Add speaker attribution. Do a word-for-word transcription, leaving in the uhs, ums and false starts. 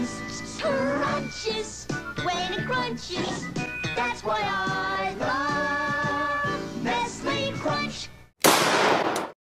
Speaker 1: crunches, crunches when it crunches. That's why I